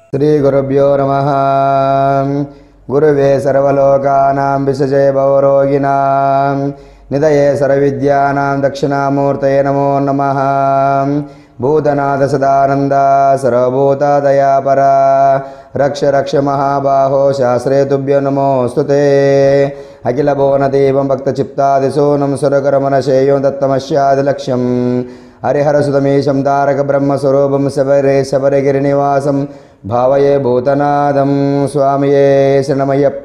శ్రీ గురుభ్యో నమః. గురువే సర్వలోకానాం విసజే భవరోగిణాం నిదయే సర్వవిద్యానాం దక్షిణామూర్తయే నమో నమః. భూతనాథ సదానంద సర్వభూతదయాపరా రక్ష రక్ష మహాబాహో శాస్త్రే తుభ్యో నమోస్తుతే. అఖిల భువనదేవం భక్తచిత్తాదిశూనం సురగరమనశేయం దత్తమస్యాదిలక్ష్యం హరిహరసుతమీశం తారక బ్రహ్మస్వరూపం శబరే శబరిగిరినివాసం భావయే భూతనాథం. స్వామియే శరణమయ్యప్ప.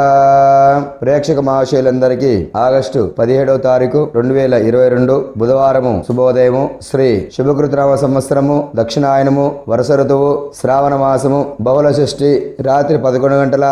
ప్రేక్షక మహాశయులందరికీ ఆగస్టు 17వ తారీఖు 2022 బుధవారము శుభోదయము. శ్రీ శుభకృతనామ సంవత్సరము, దక్షిణాయనము, వర్ష ఋతువు, శ్రావణ మాసము, బహుళ షష్ఠి రాత్రి 11 గంటల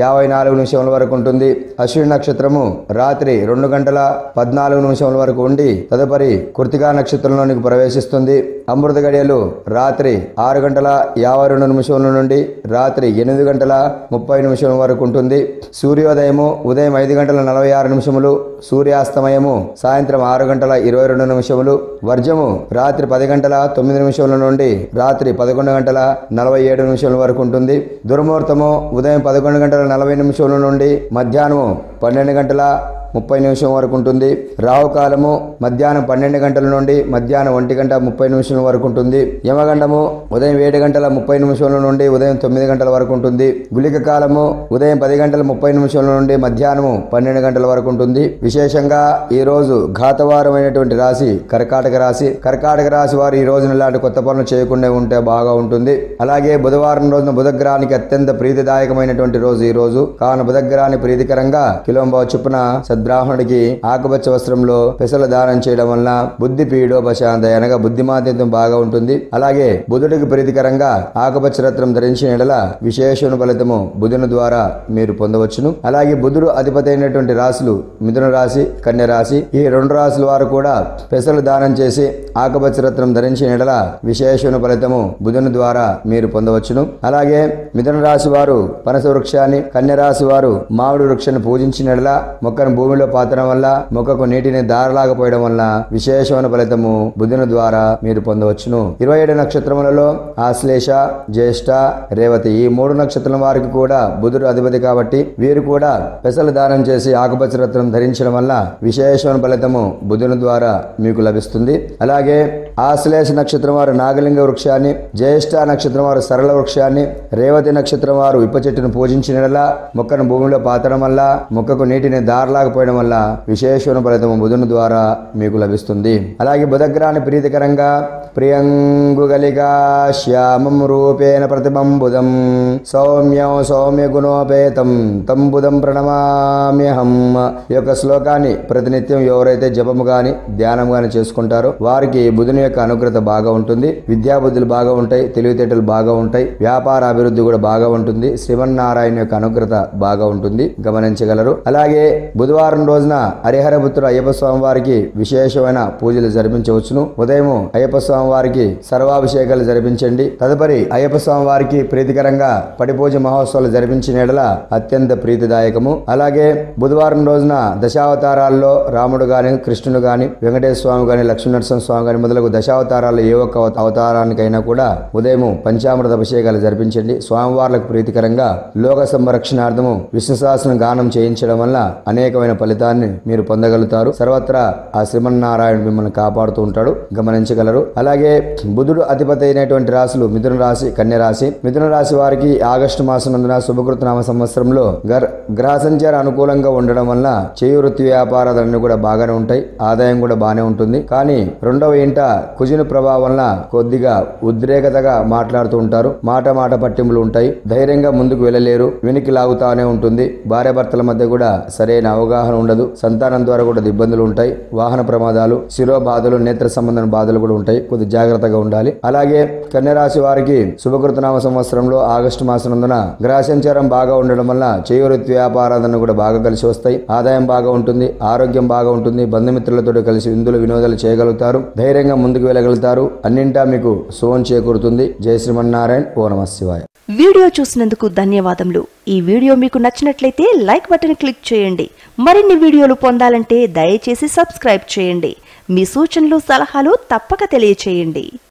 54 నిమిషముల వరకు ఉంటుంది. అశ్విని నక్షత్రము రాత్రి 2 గంటల 14 నిమిషముల వరకు ఉండి తదుపరి కృత్తికా నక్షత్రంలోనికి ప్రవేశిస్తుంది. అమృత గడియలు రాత్రి 6 గంటల 52 నిమిషముల నుండి రాత్రి 8 గంటల 30 నిమిషముల వరకు ఉంటుంది. సూర్యోదయము ఉదయం 5 గంటల 46 నిమిషములు, సూర్యాస్తమయము సాయంత్రం 6 గంటల 22 నిమిషములు, వర్జము రాత్రి 10 గంటల 9 నిమిషముల నుండి రాత్రి 11 గంటల 47 నిమిషముల వరకు ఉంటుంది. దుర్ముహూర్తము ఉదయం 11 గంటల 40 నిమిషముల నుండి మధ్యాహ్నము 12 గంటల 30 నిమిషం వరకు ఉంటుంది. రాహుకాలము మధ్యాహ్నం 12 గంటల నుండి మధ్యాహ్నం 1 గంట 30 నిమిషాల వరకు ఉంటుంది. యమగండము ఉదయం 7 గంటల 30 నిమిషాల నుండి ఉదయం 9 గంటల వరకు ఉంటుంది. గుళిక కాలము ఉదయం 10 గంటల 30 నిమిషాల నుండి మధ్యాహ్నము 12 గంటల వరకు ఉంటుంది. విశేషంగా ఈ రోజు ఘాతవారమైనటువంటి రాశి కర్కాటక రాశి. కర్కాటక రాశి వారు ఈ రోజున ఇలాంటి కొత్త పనులు చేయకుండా ఉంటే బాగా ఉంటుంది. అలాగే బుధవారం రోజున బుధగ్రహానికి అత్యంత ప్రీతిదాయకమైనటువంటి రోజు ఈ రోజు. కావున బుధగ్రహాన్ని ప్రీతికరంగా కిలోంబావు చొప్పున బ్రాహ్మణుడికి ఆకుపచ్చ వస్త్రంలో పెసలు దానం చేయడం వలన బుద్ధి పీడోపశాంత అనగా బుద్ధిమాంద్యం బాగా ఉంటుంది. అలాగే బుధుడికి ప్రీతికరంగా ఆకుపచ్చ రత్నం ధరించిన ఎడల విశేషణ ఫలితము బుధుని ద్వారా మీరు పొందవచ్చును. అలాగే బుధుడు అధిపతి అయినటువంటి రాశులు మిథున రాశి, కన్య రాశి. ఈ 2 రాశుల వారు కూడా పెసలు దానం చేసి ఆకుపచ్చ రత్నం ధరించిన ఎడల విశేషణ ఫలితము బుధుని ద్వారా మీరు పొందవచ్చును. అలాగే మిథున రాశి వారు పనస వృక్షాన్ని, కన్య రాశి వారు మామిడి వృక్షాన్ని పూజించిన ఎడల మొక్కను భూమిలో పాతడం వల్ల మొక్కకు నీటిని దారలాగపోయడం వల్ల విశేషమైన ఫలితము బుధుని ద్వారా మీరు పొందవచ్చును. 27 నక్షత్రములలో ఆశ్లేష, జ్యేష్ఠ, రేవతి ఈ 3 నక్షత్రం వారికి కూడా బుధుడు అధిపతి కాబట్టి వీరు కూడా పెసలు దానం చేసి ఆకుపచ్చ రత్నం ధరించడం వల్ల విశేషమైన ఫలితము బుధుని ద్వారా మీకు లభిస్తుంది. అలాగే ఆశ్లేష నక్షత్రం వారు నాగలింగ వృక్షాన్ని, జ్యేష్ఠ నక్షత్రం వారు సరళ వృక్షాన్ని, రేవతి నక్షత్రం వారు ఇప్ప చెట్టును పూజించిన మొక్కను భూమిలో పాతడం వల్ల మొక్కకు నీటిని దారలాగపోయడం వల్ల విశేషణ ఫలితము బుధుని ద్వారా మీకు లభిస్తుంది. అలాగే బుధగ్రహాన్ని ప్రీతికరంగా ప్రియంగుగలిగా శ్యామం రూపేణ ప్రతిబంబుదం సౌమ్యం సౌమ్య గుణోపేతం తం బుధం ప్రణమామ్యహం. ఈ యొక్క శ్లోకాన్ని ప్రతినిత్యం ఎవరైతే జపము గాని ధ్యానం గాని చేసుకుంటారో వారికి బుధుని యొక్క అనుగ్రత బాగా ఉంటుంది. విద్యాబుద్ధులు బాగా ఉంటాయి, తెలివితేటలు బాగా ఉంటాయి, వ్యాపార అభివృద్ధి కూడా బాగా ఉంటుంది. శ్రీమన్నారాయణ యొక్క అనుగ్రత బాగా ఉంటుంది, గమనించగలరు. అలాగే బుధవారం రోజున హరిహరపుత్రుడు అయ్యప్ప స్వామి వారికి విశేషమైన పూజలు జరిపించవచ్చును. ఉదయం అయ్యప్ప స్వామి వారికి సర్వాభిషేకాలు జరిపించండి. తదుపరి అయ్యప్ప స్వామి వారికి ప్రీతికరంగా పడిపూజ మహోత్సవాలు జరిపించిన ఎడల అత్యంత ప్రీతిదాయకము. అలాగే బుధవారం రోజున దశావతారాల్లో రాముడు గాని, కృష్ణుడు గాని, వెంకటేశ్వర స్వామి గాని, లక్ష్మీనరసింహ స్వామి గాని మొదలగు దశావతారాల్లో ఏ ఒక్క అవతారానికైనా కూడా ఉదయం పంచామృత అభిషేకాలు జరిపించండి. స్వామివార్లకు ప్రీతికరంగా లోక సంరక్షణార్థము విష్ణు సహస్రనామ గానం చేయించడం వల్ల అనేకమైన ఫలితాన్ని మీరు పొందగలుగుతారు. సర్వత్రా ఆ శ్రీమన్నారాయణ మిమ్మల్ని కాపాడుతూ ఉంటాడు, గమనించగలరు. అలాగే బుధుడు అధిపతి అయినటువంటి రాశులు మిథున రాశి, కన్య రాశి. మిథున రాశి వారికి ఆగస్టు మాసం నందున శుభకృతనామ సంవత్సరంలో గ్రహ సంచార అనుకూలంగా ఉండడం వల్ల చేయు వృత్తి వ్యాపారాలన్నీ కూడా బాగానే ఉంటాయి, ఆదాయం కూడా బాగానే ఉంటుంది. కానీ 2వ ఇంట కుజుని ప్రభావం వల్ల కొద్దిగా ఉద్రేకతగా మాట్లాడుతూ ఉంటారు, మాట పట్టింపులు ఉంటాయి, ధైర్యంగా ముందుకు వెళ్ళలేరు, వెనక్కి లాగుతానే ఉంటుంది. భార్యాభర్తల మధ్య కూడా సరైన అవగాహన ఉండదు, సంతానం ద్వారా కూడా ఇబ్బందులు ఉంటాయి, వాహన ప్రమాదాలు, శిరో బాధలు, నేత్ర సంబంధమైన బాధలు కూడా ఉంటాయి, కొద్ది జాగ్రత్తగా ఉండాలి. అలాగే కన్యరాశి వారికి శుభకృతనామ సంవత్సరంలో ఆగస్టు మాసం నందున గ్రహ సంచారం బాగా ఉండడం వల్ల చేయు వృత్తి వ్యాపారాలను కూడా బాగా కలిసి వస్తాయి, ఆదాయం బాగా ఉంటుంది, ఆరోగ్యం బాగా ఉంటుంది, బంధుమిత్రులతో కలిసి విందులు వినోదాలు చేయగలుగుతారు, ధైర్యంగా ముందుకు వెళ్ళగలుగుతారు, అన్నింటా మీకు శుభం చేకూరుతుంది. జై శ్రీమన్నారాయణ. ఓ నమః శివాయ. వీడియో చూసినందుకు ధన్యవాదములు. ఈ వీడియో మీకు నచ్చినట్లయితే లైక్ బటన్ క్లిక్ చేయండి. మరిన్ని వీడియోలు పొందాలంటే దయచేసి సబ్స్క్రైబ్ చేయండి. మీ సూచనలు, సలహాలు తప్పక తెలియచేయండి.